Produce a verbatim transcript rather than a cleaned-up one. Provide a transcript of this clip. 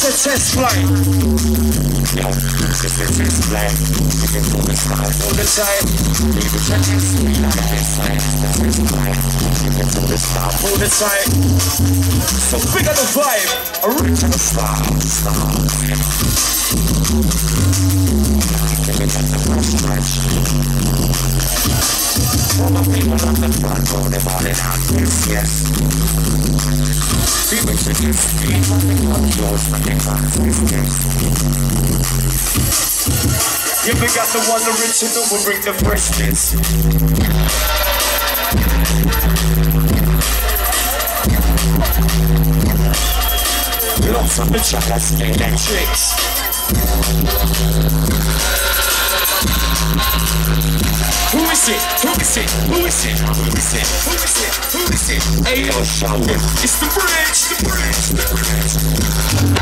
It's a test flight. Yo, this is a test flight. You can pull the style All the time. Leave it to test me like a test flight. The test flight. You can pull the style All the time. So bigger the vibe. Original style. Style. Can we get the first stretch? All the people on the front row, they've all in out. Yes, yes. People should just speak on the club doors when they pass this test. Yeah, we got the one original, we'll bring the freshness. Lots of the chuckers, electrics. Who is it? Who is it? Who is it? Who is it? Who is it? Who is it? Hey, yo, show them. It's the bridge, the bridge, the bridge.